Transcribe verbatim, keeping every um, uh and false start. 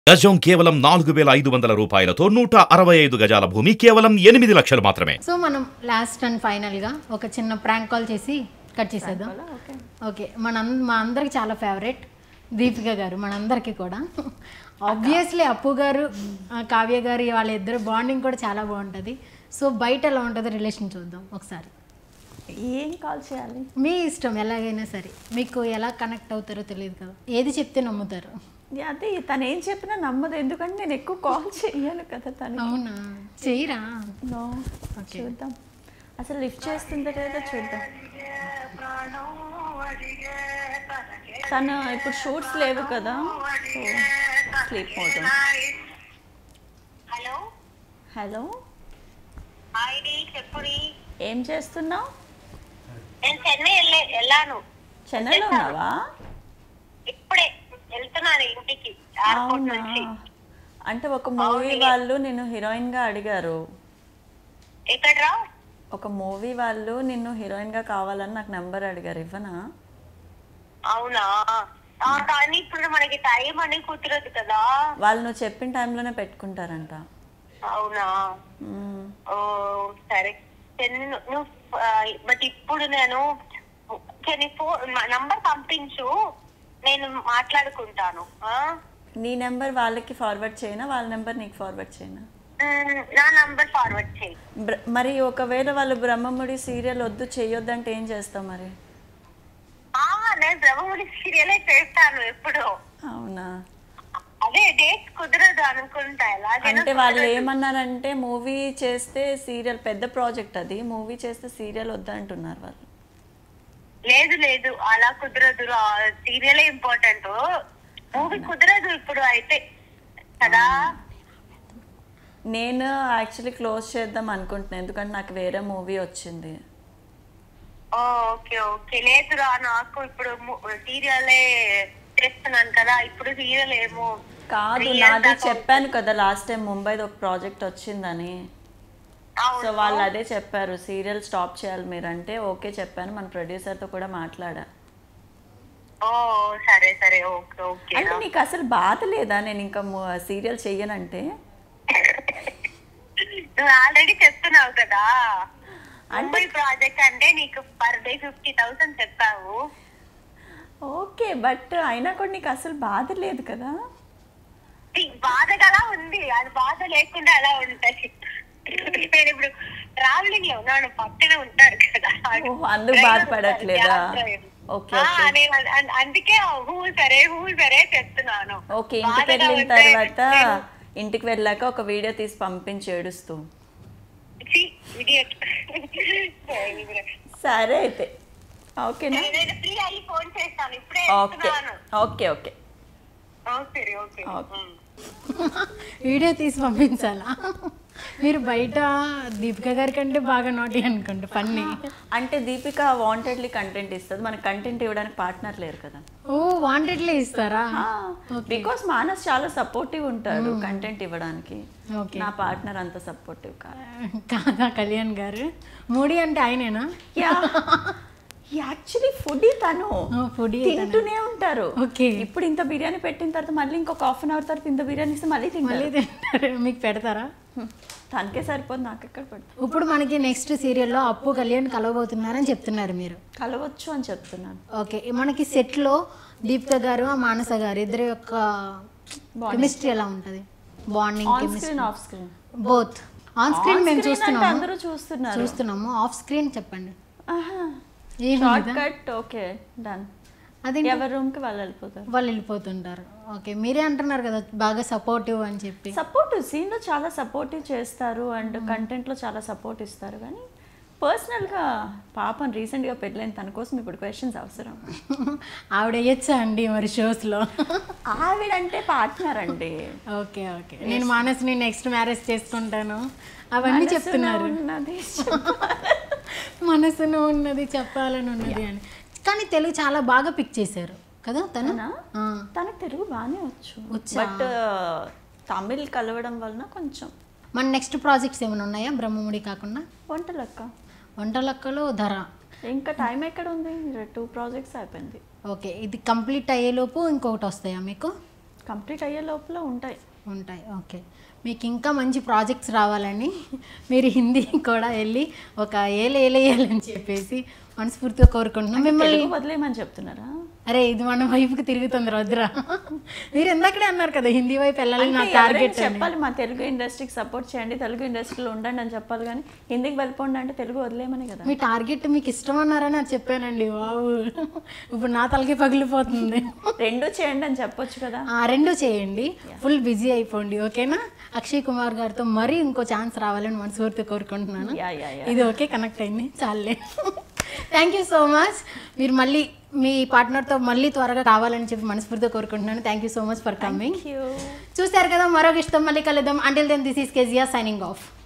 గజం కేవలం నాలుగు వేల ఐదు వందల రూపాయలతో నూట అరవై ఐదు గజాల భూమి కేవలం ఎనిమిది లక్షలు మాత్రమే. సో మనం లాస్ట్ అండ్ ఫైనల్ గా ఒక చిన్న ప్రాంక్ కాల్ చేసి కట్ చేసేద్దాం. ఓకే, మన మా అందరికి చాలా ఫేవరెట్ దీపిక గారు, మనందరికీ కూడా. ఆబ్వియస్లీ అప్పు గారు కావ్య గారు వాళ్ళిద్దరు బాండింగ్ కూడా చాలా బాగుంటుంది. సో బయట ఎలా ఉంటుంది రిలేషన్ చూద్దాం ఒకసారి. ఏం కాల్ చేయాలి మీ ఇష్టం, ఎలాగైనా సరే. మీకు ఎలా కనెక్ట్ అవుతారో తెలియదు కదా, ఏది చెప్తే నమ్ముతారు. అదే తను ఏం చెప్పినా నమ్మదు, ఎందుకంటే నేను ఎక్కువ కాల్ చెయ్యాను కదా తను. అవునా, చెయ్యరా? నో, చూద్దాం అసలు లిఫ్ట్ చేస్తుందో లేదో చూద్దాం. తను ఇప్పుడు షూట్స్ లేవు కదా, స్లీప్ మోడ్. హలో హలో, ఏం చేస్తున్నావు? నేను చెన్నై వెళ్ళాను. చెన్నైలో ఉన్నావా? ఇప్పుడే వెళ్తున్నాను ఇంటికి. అవునా, అంటే ఒక మూవీ వాళ్ళు నిన్ను హీరోయిన్ గా అడిగారు. ఎక్కడ్రా? ఒక మూవీ వాళ్ళు నిన్ను హీరోయిన్ గా కావాలని నాకు నెంబర్ అడిగారు, ఇవ్వనా? అవునా, కానీ ఇప్పుడు మనకి టైం అని కుదరదు కదా. వాళ్ళు నువ్వు చెప్పిన టైంలోనే పెట్టుకుంటారంట. అవునా, ఓ సరే. నువ్వు బట్ ఇప్పుడు నేను నంబర్ పంపించు, నేను మాట్లాడుకుంటాను. నీ నెంబర్ వాళ్ళకి ఫార్వర్డ్ చేయనా, వాళ్ళ నెంబర్ నీకు ఫార్వర్డ్ చేయనా? నా నంబర్ ఫార్వర్డ్ చేయి. మరి ఒకవేళ వాళ్ళు బ్రహ్మముడి సీరియల్ వద్దు చెయ్యొద్దు అంటే ఏం చేస్తావు మరి? నేను బ్రహ్మముడి సీరియలే చేస్తాను ఎప్పుడు. అవునా, అదే డేట్ కుదరదు అనుకుంటా. అంటే వాళ్ళు ఏమన్నారంటే మూవీ చేస్తే సీరియల్ పెద్ద ప్రాజెక్ట్, అది మూవీ చేస్తే సీరియల్ వద్దంటున్నారు వాళ్ళు. లేదు లేదు, అలా కుదరదు, సీరియలే ఇంపార్టెంట్, మూవీ కుదరదు ఇప్పుడు అయితే కదా. నేను యాక్చువల్లీ క్లోజ్ చేద్దాం అనుకుంటున్నాను, ఎందుకంటే నాకు వేరే మూవీ వచ్చింది. ఓకే ఓకే, లేదురా నాకు ఇప్పుడు సీరియలే చేస్తున్నాను కదా, ఇప్పుడు సీరియల్ ఏమో కాదు. నాది చెప్పాను కదా లాస్ట్ టైం ముంబైది ఒక ప్రాజెక్ట్ వచ్చిందని. సో వాళ్ళు అదే చెప్పారు, సీరియల్ స్టాప్ చేయాలి మీరు అంటే. ఓకే చెప్పాను, మన ప్రొడ్యూసర్తో కూడా మాట్లాడా. ఓ సరే సరే, ఓకే ఓకే. అంటే నీకు అసలు బాధ లేదా నేను ఇంకా సీరియల్ చెయ్యనంటే? నువ్వు ఆల్రెడీ చెప్తున్నావు కదా, అంటే ప్రాజెక్ట్ అంటే నీకు పర్ డే ఫిఫ్టీ థౌసండ్ చెప్పావు. ఓకే, బట్ అయినా కూడా నీకు అసలు బాధ లేదు కదా? బాధ కదా ఉంది, అది బాధ లేకుండా అలా ఉంటాయి. నేను ఇప్పుడు ట్రావెలింగ్ లో ఉన్నాను, పక్కన ఉంటారు కదా, అందుకు బాధపడట్లేదా? అందుకే హూ సరే హూ సరే చెప్తున్నాను. ఓకే, ఇంటికి వెళ్ళిన తర్వాత ఇంటికి వెళ్ళాక ఒక వీడియో తీసి పంపించి ఏడుస్తూ. సరే అయితే ఓకేనా? ఓకే ఓకే ఓకే వీడియో తీసి పంపించాలా? మీరు బయట దీపిక గారి కంటే బాగా నోటి అనుకోండి పన్ని. అంటే దీపిక వాంటెడ్లీ కంటెంట్ ఇస్తుంది, మనకి కంటెంట్ ఇవ్వడానికి పార్ట్నర్ లేరు కదా. ఓ వాంటెడ్లీ ఇస్తారా? బికాస్ మానస్ చాలా సపోర్టివ్ ఉంటాడు కంటెంట్ ఇవ్వడానికి, నా పార్ట్నర్ అంత సపోర్టివ్ కాదా. కళ్యాణ్ గారు మూడీ అంటే ఆయనేనా? యాక్చువల్లీ ఫుడీ, తను ఫుడీ తింటూనే ఉంటారు. ఓకే, ఇప్పుడు ఇంత బిర్యానీ పెట్టిన తర్వాత మళ్ళీ ఇంకొక హాఫ్ అన్ అవర్ తర్వాత ఇంత బిర్యానీ ఇస్తే మళ్ళీ మళ్ళీ తింటారు. మీకు పెడతారా? తనకే సరిపోదు, నాకు ఎక్కడ పెడతా. ఇప్పుడు మనకి నెక్స్ట్ సీరియల్లో అప్పు కళ్యాణ్ కలవబోతున్నారని చెప్తున్నారు మీరు. కలవచ్చు అని చెప్తున్నాను. ఓకే, మనకి సెట్లో దీపిక గారు మానస గారు ఇద్దరు యొక్క కెమిస్ట్రీ ఎలా ఉంటుంది? Bonding, chemistry, off screen both. On screen మేము చూస్తున్నాము, అందరూ చూస్తున్నారు చూస్తున్నాము. ఆఫ్ స్క్రీన్ చెప్పండి. Short cut. Okay done. అది ఎవరి రూమ్ కి వాళ్ళు వెళ్ళిపోతారు, వాళ్ళు వెళ్ళిపోతుంటారు. ఓకే, మీరే అంటున్నారు కదా బాగా సపోర్టివ్ అని చెప్పి. సపోర్టివ్ సీన్ లో చాలా సపోర్టివ్ చేస్తారు అండ్ కంటెంట్ లో చాలా సపోర్ట్ ఇస్తారు, కానీ పర్సనల్ గా పాపం రీసెంట్ గా పెళ్ళైన తన కోసం ఇప్పుడు క్వశ్చన్స్ అవసరం. ఆవిడ వేయచ్చా అండి మరి షోస్ లో? ఆవిడంటే పార్ట్నర్ అండి. ఓకే ఓకే, నేను మానస్ని నెక్స్ట్ మ్యారేజ్ చేసుకుంటాను అవన్నీ చెప్తున్నారు. మనసులో ఉన్నది చెప్పాలని ఉన్నది అని. కానీ తెలుగు చాలా బాగా పిక్ చేశారు కదా తను. తనకు తెలుగు బాగానే వచ్చు, బట్ తమిళ్ కలవడం వలన కొంచెం. మన నెక్స్ట్ ప్రాజెక్ట్స్ ఏమైనా ఉన్నాయా బ్రహ్మముడి కాకుండా? వంటలక్క, వంటలక్కలో ధర. ఇంకా టైం ఎక్కడ ఉంది, టూ ప్రాజెక్ట్స్ అయిపోయింది. ఓకే, ఇది కంప్లీట్ అయ్యేలోపు ఇంకొకటి వస్తాయా మీకు? కంప్లీట్ అయ్యే లోపల ఉంటాయి ఉంటాయి ఓకే. మీకు ఇంకా మంచి ప్రాజెక్ట్స్ రావాలని మీరు హిందీ కూడా వెళ్ళి ఒక ఏలేయాలని చెప్పేసి మనస్ఫూర్తిగా కోరుకుంటున్నాం. మిమ్మల్ని వదిలేయమని చెప్తున్నారా? అరే ఇది మన వైపుకి తిరుగుతుంది వద్దురా. మీరు ఎందాకడే అన్నారు కదా హిందీ వైపు వెళ్ళాలి నా టార్గెట్ చెప్పాలి. మా తెలుగు ఇండస్ట్రీకి సపోర్ట్ చేయండి, తెలుగు ఇండస్ట్రీలో ఉండండి అని చెప్పాలి, కానీ హిందీకి వెళ్ళిపోండి అంటే తెలుగు వదిలేయమని కదా. మీ టార్గెట్ మీకు ఇష్టం అన్నారని అది చెప్పానండి. బాబు ఇప్పుడు నా తలకి పగిలిపోతుంది. రెండు చేయండి అని చెప్పొచ్చు కదా. రెండు చేయండి, ఫుల్ బిజీ అయిపోండి ఓకేనా. అక్షయ్ కుమార్ గారితో మరీ ఇంకో ఛాన్స్ రావాలని మనస్ఫూర్తిగా కోరుకుంటున్నాను. ఇది ఓకే కనెక్ట్ అయింది చాలే. Thank you so much. మీరు మళ్ళీ మీ పార్ట్నర్తో మళ్ళీ త్వరగా కావాలని చెప్పి మనస్ఫూర్తిగా కోరుకుంటున్నాను. Thank you so much for coming. చూసారు కదా, మరొక ఇష్టం మళ్ళీ కలుద్దాం. Until then this is Kezia signing of.